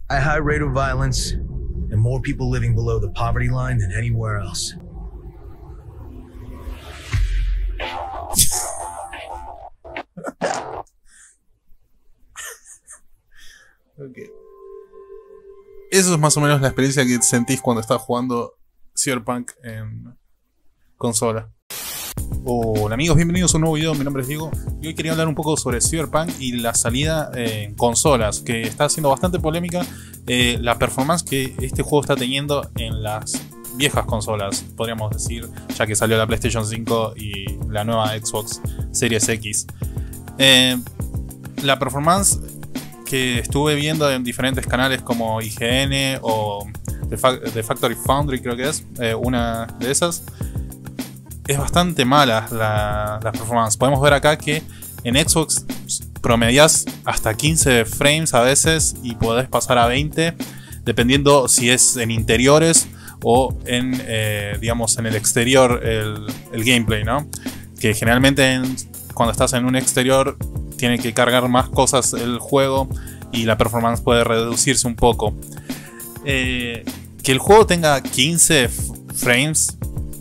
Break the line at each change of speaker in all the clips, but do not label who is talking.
a high rate of violence, and more people living below the poverty line than anywhere else.
Okay. Eso es más o menos la experiencia que sentís cuando estás jugando Cyberpunk en consola. Hola amigos, bienvenidos a un nuevo video. Mi nombre es Diego y hoy quería hablar un poco sobre Cyberpunk y la salida en consolas, que está siendo bastante polémica. La performance que este juego está teniendo en las viejas consolas, podríamos decir, ya que salió la PlayStation 5 y la nueva Xbox Series X. La performance que estuve viendo en diferentes canales como IGN o The Factory Foundry, creo que es una de esas, es bastante mala la performance. Podemos ver acá que en Xbox promedias hasta 15 frames a veces y podés pasar a 20 dependiendo si es en interiores o en digamos en el exterior el gameplay, ¿no? Que generalmente cuando estás en un exterior tiene que cargar más cosas el juego y la performance puede reducirse un poco. Que el juego tenga 15 frames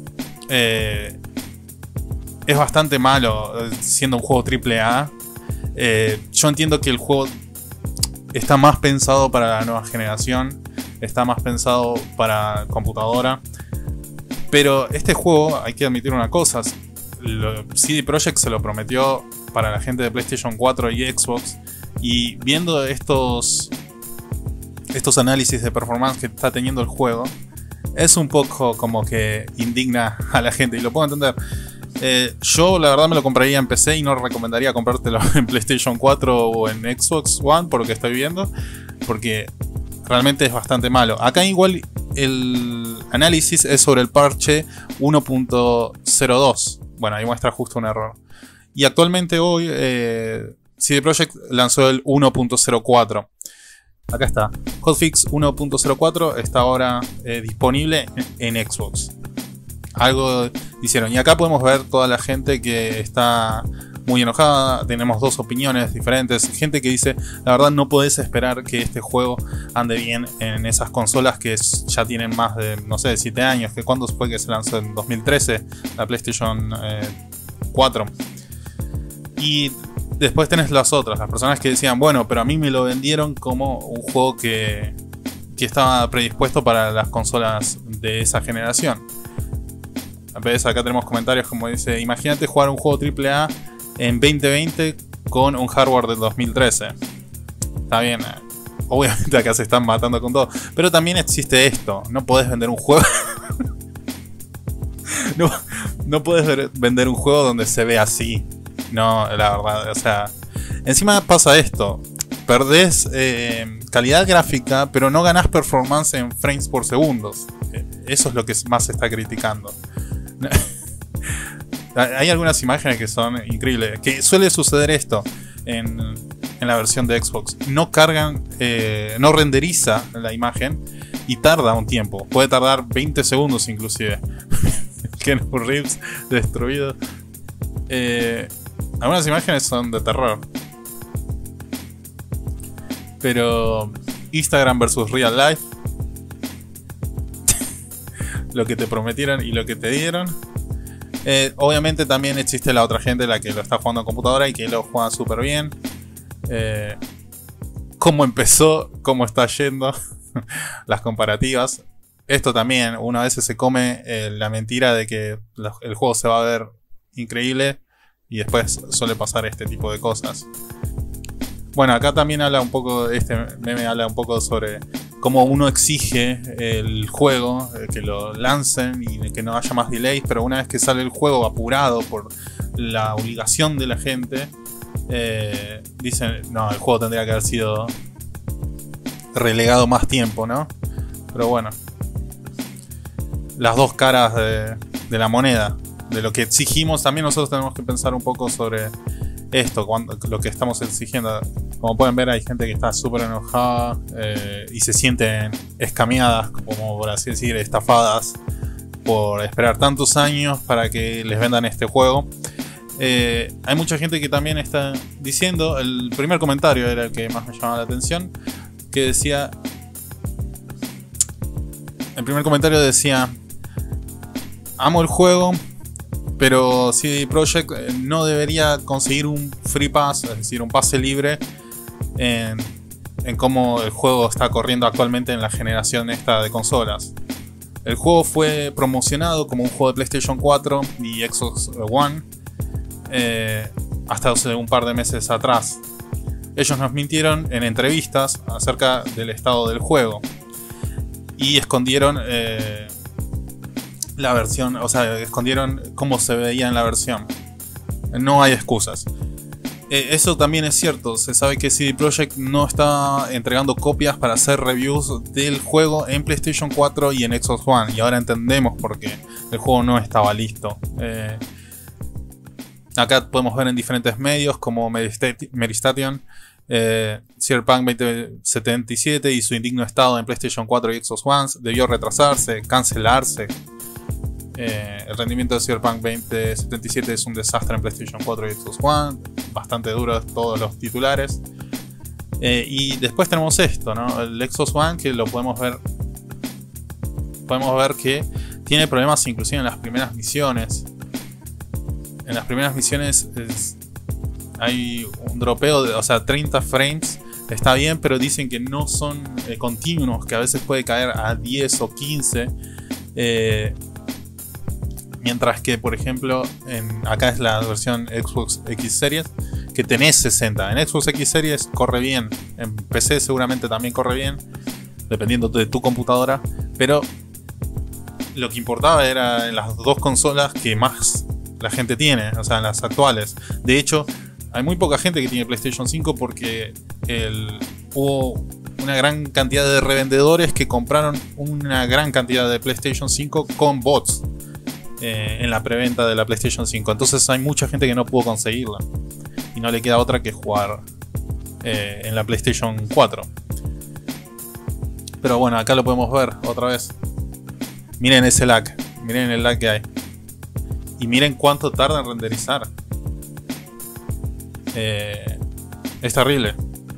es bastante malo siendo un juego AAA. Yo entiendo que el juego está más pensado para la nueva generación, está más pensado para computadora, pero este juego, hay que admitir una cosa, CD Projekt se lo prometió para la gente de PlayStation 4 y Xbox, y viendo estos análisis de performance que está teniendo el juego, es un poco como que indigna a la gente, y lo puedo entender. Yo la verdad me lo compraría en PC y no recomendaría comprártelo en PlayStation 4 o en Xbox One por lo que estoy viendo, porque realmente es bastante malo. Acá igual el análisis es sobre el parche 1.02. Bueno, ahí muestra justo un error. Y actualmente hoy CD Projekt lanzó el 1.04. Acá está. Hotfix 1.04 está ahora disponible en Xbox. Algo hicieron. Y acá podemos ver toda la gente que está muy enojada. Tenemos dos opiniones diferentes. Gente que dice, la verdad no podés esperar que este juego ande bien en esas consolas que ya tienen más de, no sé, 7 años. ¿Cuándo fue que se lanzó? En 2013 la PlayStation 4. Y después tenés las otras, las personas que decían, bueno, pero a mí me lo vendieron como un juego que estaba predispuesto para las consolas de esa generación. A veces acá tenemos comentarios como dice, imagínate jugar un juego AAA en 2020 con un hardware del 2013. Está bien, obviamente acá se están matando con todo, pero también existe esto, no podés vender un juego no podés vender un juego donde se ve así. No, la verdad, o sea, encima pasa esto, perdés calidad gráfica, pero no ganás performance en frames por segundos. Eso es lo que más se está criticando. Hay algunas imágenes que son increíbles, que suele suceder esto en la versión de Xbox. No cargan, no renderiza la imagen y tarda un tiempo, puede tardar 20 segundos inclusive. Keanu Reeves destruido. Algunas imágenes son de terror. Pero Instagram versus Real Life. Lo que te prometieron y lo que te dieron. Obviamente también existe la otra gente, la que lo está jugando en computadora y que lo juega súper bien. Cómo empezó, cómo está yendo. Las comparativas. Esto también, uno a veces se come la mentira de que el juego se va a ver increíble y después suele pasar este tipo de cosas. Bueno, acá también habla un poco, este meme habla un poco sobre cómo uno exige el juego, que lo lancen y que no haya más delays, pero una vez que sale el juego apurado por la obligación de la gente, dicen, no, el juego tendría que haber sido relegado más tiempo, ¿no? Pero bueno, las dos caras de la moneda, de lo que exigimos, también nosotros tenemos que pensar un poco sobre esto, lo que estamos exigiendo. Como pueden ver, hay gente que está súper enojada y se sienten escameadas, como por así decir, estafadas por esperar tantos años para que les vendan este juego. Hay mucha gente que también está diciendo, el primer comentario era el que más me llamaba la atención, que decía, el primer comentario decía: amo el juego, pero CD Projekt no debería conseguir un free pass, es decir, un pase libre en cómo el juego está corriendo actualmente en la generación esta de consolas. El juego fue promocionado como un juego de PlayStation 4 y Xbox One hasta hace un par de meses atrás. Ellos nos mintieron en entrevistas acerca del estado del juego y escondieron la versión, o sea, escondieron cómo se veía en la versión. No hay excusas. Eso también es cierto. Se sabe que CD Projekt no está entregando copias para hacer reviews del juego en PlayStation 4 y en Xbox One. Y ahora entendemos por qué el juego no estaba listo. Acá podemos ver en diferentes medios como Meristation, Cyberpunk 2077 y su indigno estado en PlayStation 4 y Xbox One debió retrasarse, cancelarse. El rendimiento de Cyberpunk 2077 es un desastre en PlayStation 4 y Xbox One, bastante duro todos los titulares. Y después tenemos esto, ¿no? El Xbox One, que lo podemos ver que tiene problemas inclusive en las primeras misiones. En las primeras misiones hay un dropeo de, o sea, 30 frames. Está bien, pero dicen que no son continuos, que a veces puede caer a 10 o 15. Mientras que, por ejemplo, acá es la versión Xbox X Series, que tenés 60. En Xbox X Series corre bien. En PC seguramente también corre bien, dependiendo de tu computadora. Pero lo que importaba era en las dos consolas que más la gente tiene, o sea, en las actuales. De hecho, hay muy poca gente que tiene PlayStation 5 porque hubo una gran cantidad de revendedores que compraron una gran cantidad de PlayStation 5 con bots en la preventa de la PlayStation 5. Entonces hay mucha gente que no pudo conseguirla y no le queda otra que jugar en la PlayStation 4. Pero bueno, acá lo podemos ver otra vez. Miren ese lag, miren el lag que hay. Y miren cuánto tarda en renderizar. Es terrible.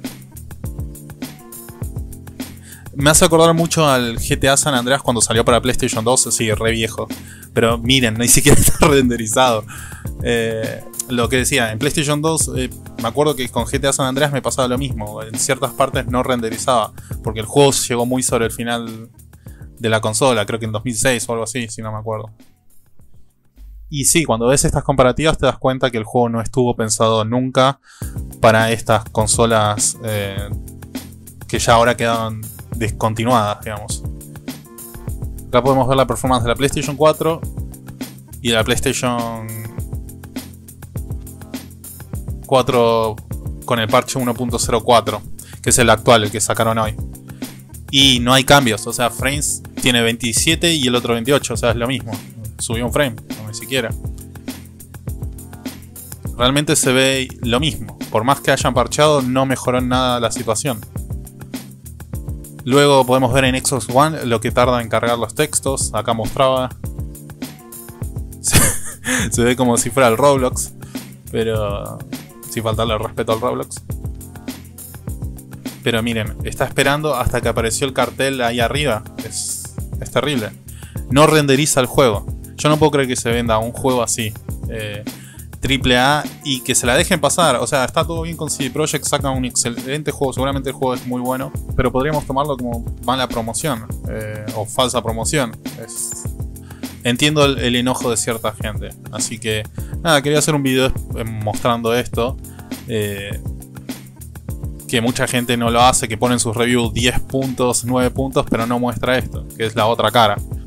Me hace acordar mucho al GTA San Andreas cuando salió para PlayStation 2. Sí, re viejo. Pero miren, ni siquiera está renderizado. Lo que decía, en PlayStation 2 me acuerdo que con GTA San Andreas me pasaba lo mismo. En ciertas partes no renderizaba, porque el juego llegó muy sobre el final de la consola. Creo que en 2006 o algo así, si no me acuerdo. Y sí, cuando ves estas comparativas te das cuenta que el juego no estuvo pensado nunca para estas consolas que ya ahora quedaron descontinuadas, digamos. Acá podemos ver la performance de la PlayStation 4 y de la PlayStation 4 con el parche 1.04, que es el actual, el que sacaron hoy. Y no hay cambios, o sea, frames tiene 27 y el otro 28, o sea, es lo mismo. Subió un frame, no ni siquiera. Realmente se ve lo mismo. Por más que hayan parcheado, no mejoró en nada la situación. Luego podemos ver en Xbox One lo que tarda en cargar los textos. Acá mostraba. Se ve como si fuera el Roblox, pero sin faltarle el respeto al Roblox. Pero miren, está esperando hasta que apareció el cartel ahí arriba. Es terrible. No renderiza el juego. Yo no puedo creer que se venda un juego así, AAA, y que se la dejen pasar. O sea, está todo bien con CD Projekt, saca un excelente juego. Seguramente el juego es muy bueno, pero podríamos tomarlo como mala promoción o falsa promoción. Entiendo el enojo de cierta gente. Así que, nada, quería hacer un video mostrando esto. Que mucha gente no lo hace, que pone en sus reviews 10 puntos, 9 puntos, pero no muestra esto, que es la otra cara.